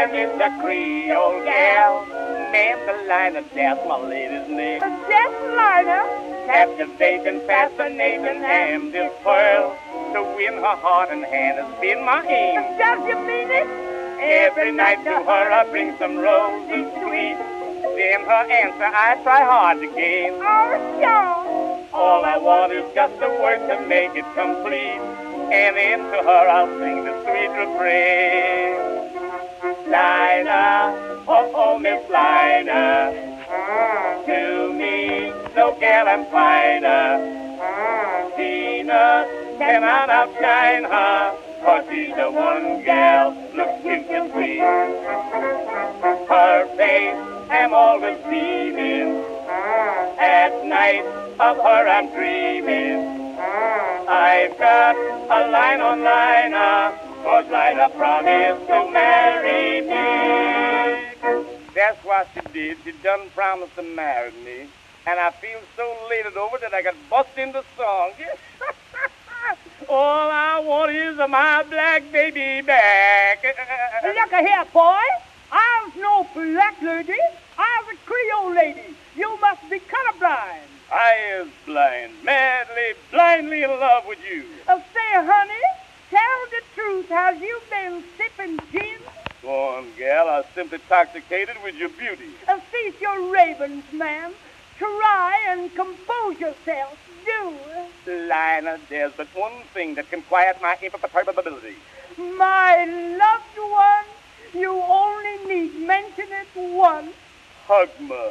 is a Creole gal. Mandalina, that's my lady's name. Dessalina? Captivating, fascinating, and this pearl to win her heart and hand has been my aim. Does you mean it? Every night to her I bring some roses sweet. Then her answer I try hard to gain. Oh, sure. All I want is just a word to make it complete. And then to her I'll sing the sweet refrain. Lina, oh, Miss Lina, to me, no gal I'm finer. Tina cannot outshine her, for she's the one gal looks cute and sweet. Her face I'm always beaming. At night of her I'm dreaming. I've got a line on Lina, 'cause Lina promised to marry me. That's what she did. She done promised to marry me. And I feel so elated over that I got bust into song. All I want is my black baby back. Look here, boy. I was no black lady. I was a Creole lady. You must be colorblind. I is blind, madly, blindly in love with you. Say, honey, tell the truth. Have you been sipping gin? Go on, gal. I was simply intoxicated with your beauty. Cease your ravens, ma'am. Try and compose yourself. Do. Lina, there's but one thing that can quiet my imperturbability. My loved one, you only need mention it once. Hug me.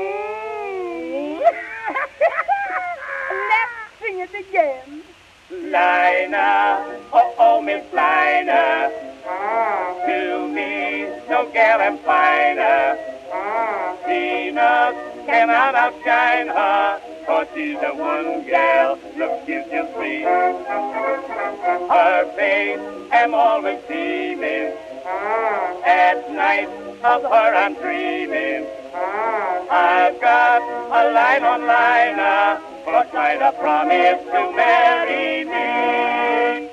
Let's sing it again. Lina, oh, Miss Lina, to me, no gal am finer. Venus cannot outshine her, for she's the one gal looks cute and sweet. Her face I'm always beaming. At night of her I'm dreaming. I've got a line on Lina, 'cause Lina promised to marry me.